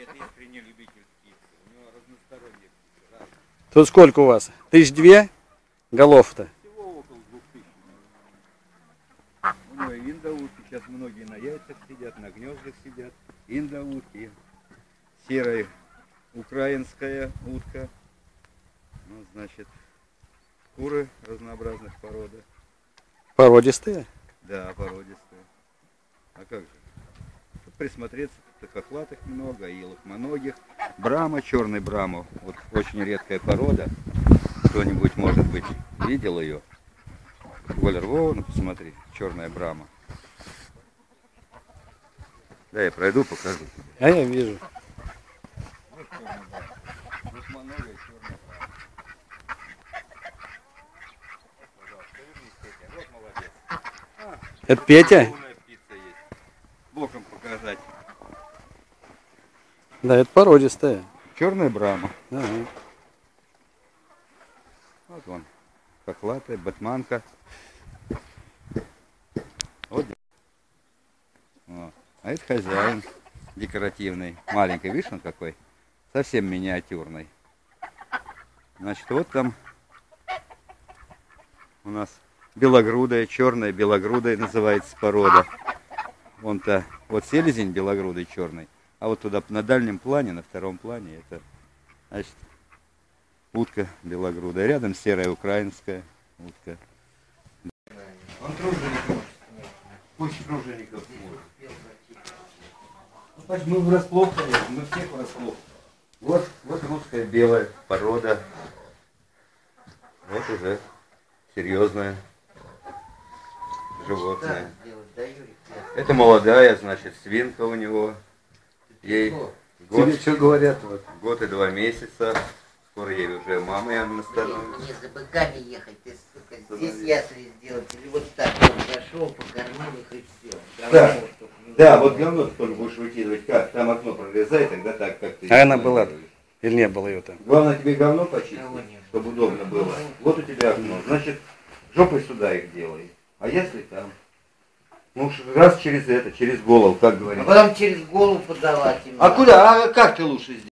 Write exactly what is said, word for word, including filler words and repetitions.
Это искренне любитель птицы. У него разносторонние птицы. Разные. Тут сколько у вас? Тысяч две голов-то? Всего около двух тысяч. У него индоутки. Сейчас многие на яйцах сидят, на гнездах сидят. Индоутки. Серая украинская утка. Ну, значит, куры разнообразных пород. Породистые? Да, породистые. А как же? Тут присмотреться, тут хохлатых много, и лохмоногих. Брама, черный брама. Вот очень редкая порода. Кто-нибудь, может быть, видел ее? Коля Рвова, ну посмотри, черная брама. Да, я пройду, покажу тебе. А я вижу. Вот черная брама. Лохмоногая черная брама. Пожалуйста, вернись, Петя. Вот молодец. А, Это Петя? птица есть. Боком показать. Да, это породистая. Черная брама. Ага. Вот он. Хохлатая, батманка. Вот. Вот. А это хозяин декоративный. Маленький, видишь он какой? Совсем миниатюрный. Значит, вот там у нас белогрудая, черная белогрудая называется порода. Вон-то, вот селезень белогрудый черный. А вот туда на дальнем плане, на втором плане, это, значит, утка белогрудая. Рядом серая украинская утка. Он тружеников. Пусть тружеников может. Мы врасплох, мы всех врасплох. Вот, вот русская белая порода. Вот уже серьезная животное. Это молодая, значит, свинка у него. Ей год, Тебе что говорят? Вот? год и два месяца. Скоро ей уже мама Анна становится. Мне за быками ехать, ты, сука, здесь ясли сделать, или вот так вот зашел, покормил их и все. Да, да, вот говно ты только будешь выкидывать как? Там окно прорезай, тогда так, как ты. А она была или не было ее там? Главное тебе говно почистить, Кого не чтобы удобно было. Вот у тебя окно. Значит, жопой сюда их делай. А если там? Ну уж раз через это, через голову, как А говорится. потом через голову подавать им. А куда? А как ты лучше сделаешь?